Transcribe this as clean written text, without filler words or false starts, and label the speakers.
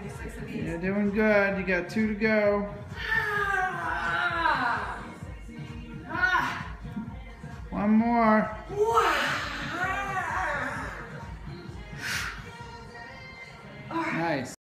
Speaker 1: 96 of these.
Speaker 2: You're doing good. You got 2 to go. One more. Nice.